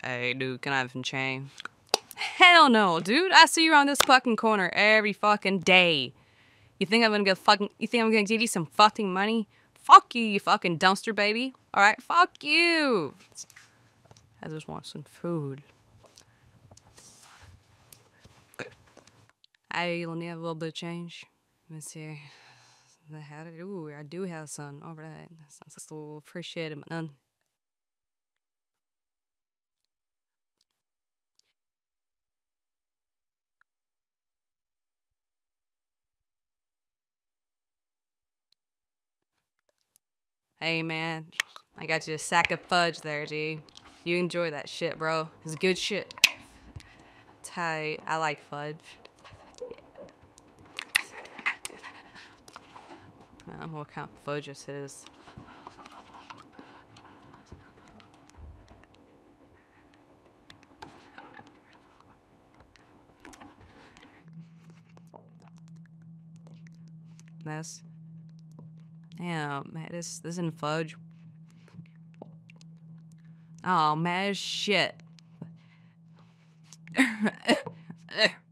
Hey, dude, can I have some change? Hell no, dude. I see you around this fucking corner every fucking day. You think I'm gonna give you some fucking money? Fuck you, you fucking dumpster baby. Alright, fuck you. I just want some food. I only have a little bit of change. Let's see. Ooh, I do have some. Alright. Sounds a little appreciated, but none. Hey, man. I got you a sack of fudge there, G. You enjoy that shit, bro. It's good shit. Tight. I like fudge. I don't know what kind of fudge this is. This. Damn, man, this isn't fudge. Oh, man, shit.